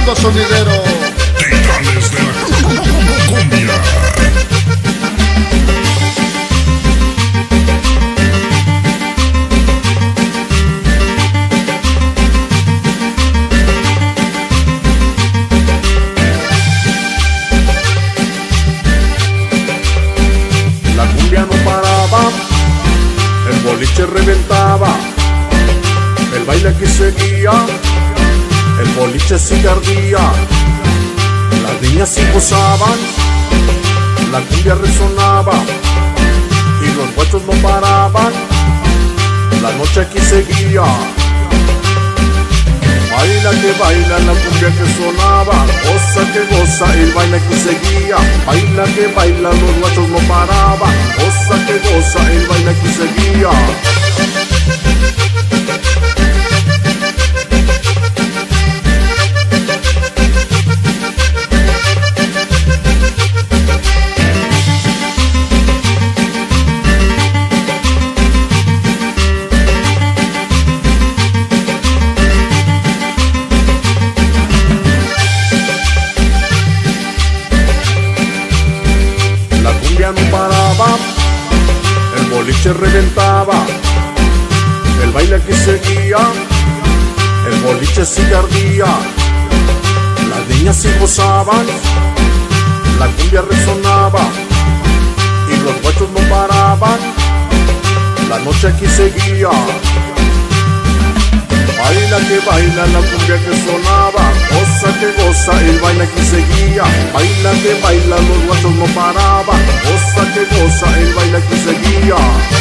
Mundo Sonidero. Titanes de la cumbia. La cumbia no paraba, el boliche reventaba, el baile aquí seguía, el boliche sigue ardía, las niñas sí gozaban, la cumbia resonaba y los guachos no paraban, la noche aquí seguía. Baila que baila la cumbia que sonaba, goza que goza el baile que seguía. Baila que baila los guachos no paraban, goza que goza el baile que seguía. La cumbia no paraba, el boliche reventaba, el baile aquí seguía, el boliche sigue ardía, las niñas sí gozaban, la cumbia resonaba y los guachos no paraban, la noche aquí seguía. Baila que baila la cumbia que sonaba, goza que goza el baile que seguía. Baila que baila los guachos no paraban, goza que goza el baile que seguía.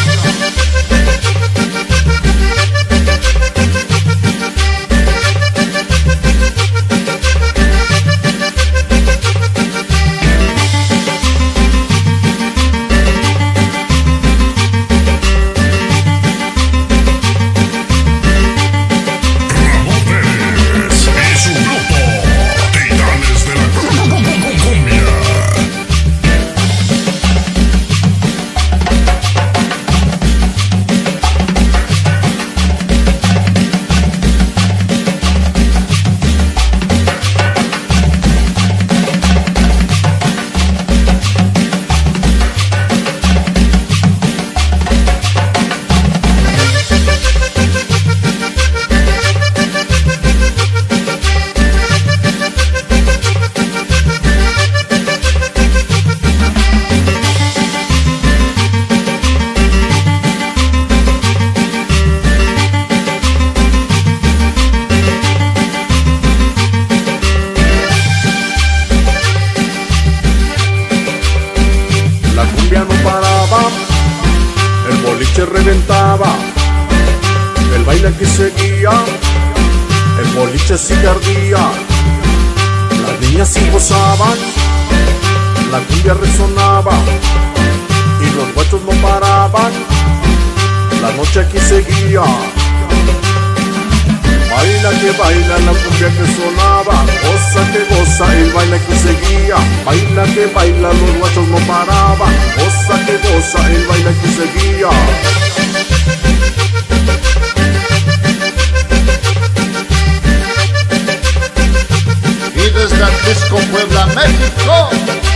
La cumbia no paraba, el boliche reventaba, el baile aquí seguía, el boliche sigue ardía, las niñas sí gozaban, la cumbia resonaba y los guachos no paraban, la noche aquí seguía. Baila que baila la cumbia que sonaba, goza que goza el baile que seguía. Baila que baila los guachos no paraban, goza que goza el baile que seguía. Y desde Atlisco, Puebla, México,